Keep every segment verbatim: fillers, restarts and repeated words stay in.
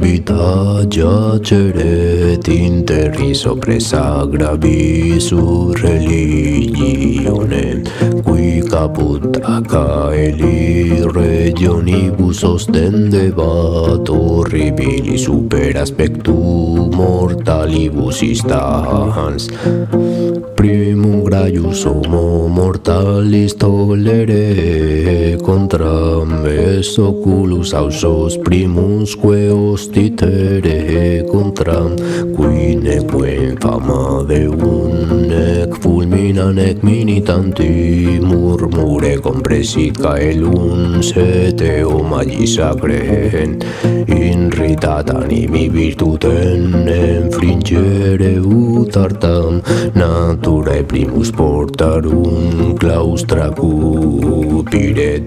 vita giacere interi soppressa gravi su religione qui caput acaeli regionibus ostendebat horribili super aspectu mortalibus instans primum graius homo mortalis tolere contra mes oculus ausos primusque ostitere contra qui neque fama deum nec fulmina nec minitanti murmure compresit caelum seteo magis sacrem inritat animi virtutem infringere ut artam naturae primus portarum claustra cupiret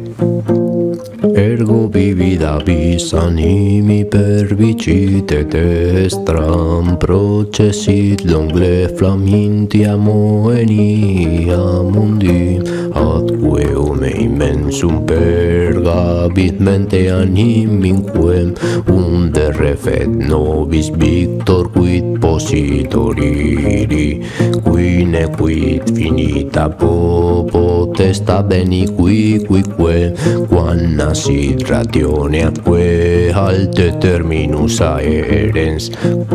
ergo vivida vis animi pervicitet estram processit longle flamintia moenia mundi atque me immensum pergabit mente animinquem unde refet nobis victor quid positoriri qui nequit finita potestate niqui quique quan nasit ratione atque alte terminus aerens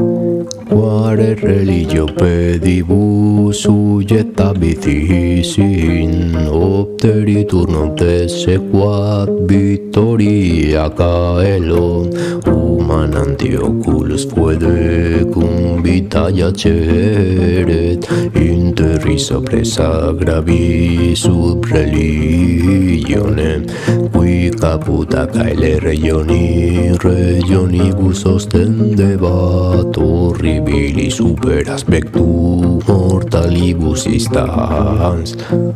quare religio pedibus sujetabit in opteritur non tesse quad victoria caelo humananti oculus fuede cum vita jaceret interri soppressa gravi sub religione qui caput acaele regioni regionibus ostendebat horribili super aspectu mortalibus instans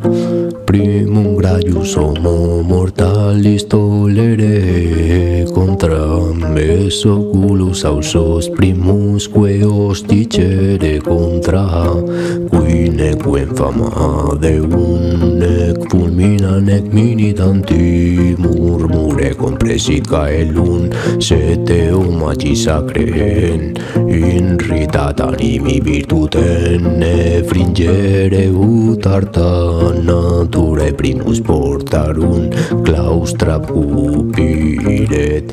primum graius homo mortalis tolere contra mes oculus ausos primusque osticere contra qui neque fama deum nec fulmina nec minitanti murmure compresit caelum seteo magis sacrem inritat animi virtutem effringere ut arta naturae primus portarum claustra cupiret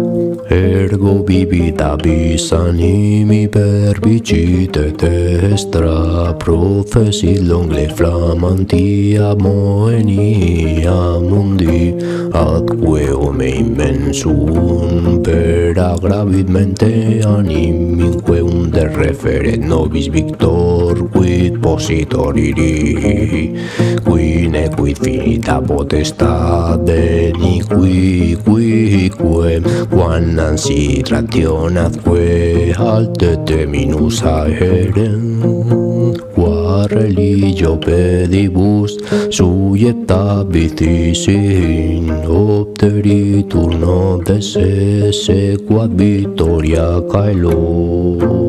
ergo vivita vis animi pervicitet extra professit longle flamantia moenia mundi atque ome immensum per agravit mente animinque unde referet nobis victor quid positoriri qui nequid finita potestate niqui quique quan nansit rationatque alte terminus aerem qua religio pedibus sujetabit in opteritur nobis esse quad victoria caelo.